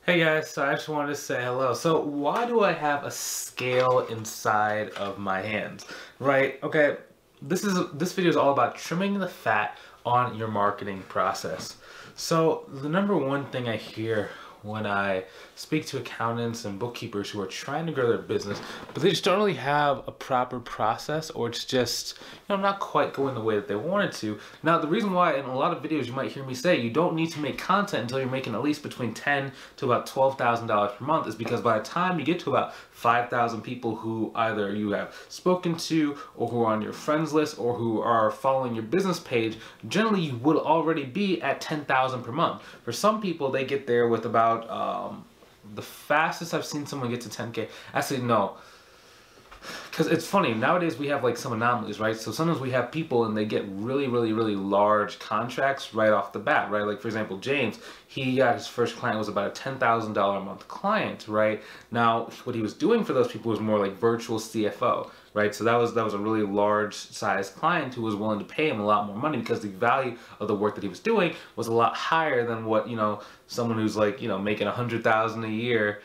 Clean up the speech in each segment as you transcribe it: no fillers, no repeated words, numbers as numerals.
Hey guys, so I just wanted to say hello. So why do I have a scale inside of my hands? Right? Okay, this video is all about trimming the fat on your marketing process. So the number one thing I hear when I speak to accountants and bookkeepers who are trying to grow their business, but they just don't really have a proper process, or it's just, not quite going the way that they wanted to. Now, the reason why in a lot of videos you might hear me say you don't need to make content until you're making at least between $10,000 to about $12,000 per month is because by the time you get to about 5,000 people who either you have spoken to or who are on your friends list or who are following your business page, generally you would already be at 10,000 per month. For some people, they get there with about the fastest I've seen someone get to 10K. Actually, no. Because it's funny, nowadays we have like some anomalies, right? So sometimes we have people and they get really, really, really large contracts right off the bat, right? Like for example, James, he got his first client was about a $10,000 a month client, right? Now, what he was doing for those people was more like virtual CFO, right? So that was a really large size client who was willing to pay him a lot more money because the value of the work that he was doing was a lot higher than what, someone who's like, making $100,000 a year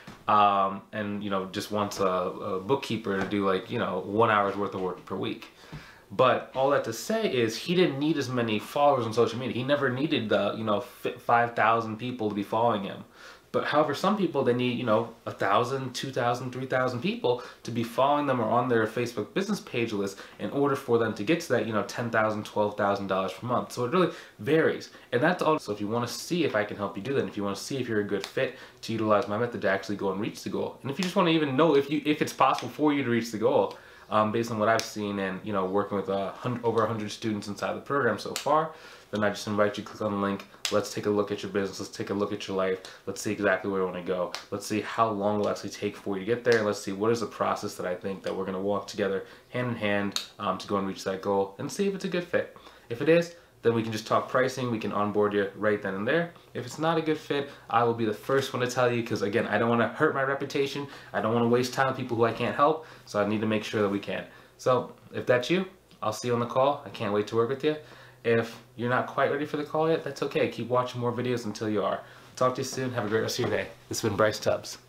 and just wants a bookkeeper to do like 1 hour's worth of work per week. But all that to say is he didn't need as many followers on social media. He never needed the 5,000 people to be following him. But however, some people, they need 1,000, 2,000, 3,000 people to be following them or on their Facebook business page list in order for them to get to that $10,000, $12,000 per month. So it really varies, and that's all. So if you want to see if I can help you do that, and if you want to see if you're a good fit to utilize my method to actually go and reach the goal, and if you just want to even know if it's possible for you to reach the goal, based on what I've seen and working with over 100 students inside the program so far, then I just invite you to click on the link. Let's take a look at your business. Let's take a look at your life. Let's see exactly where you want to go. Let's see how long it will actually take for you to get there. Let's see what is the process that I think that we're going to walk together hand in hand to go and reach that goal, and see if it's a good fit. If it is, then we can just talk pricing. We can onboard you right then and there. If it's not a good fit, I will be the first one to tell you, because again, I don't want to hurt my reputation. I don't want to waste time with people who I can't help, so I need to make sure that we can. So if that's you, I'll see you on the call. I can't wait to work with you. If you're not quite ready for the call yet, that's okay. Keep watching more videos until you are. Talk to you soon. Have a great rest of your day. This has been Bryce Tubbs.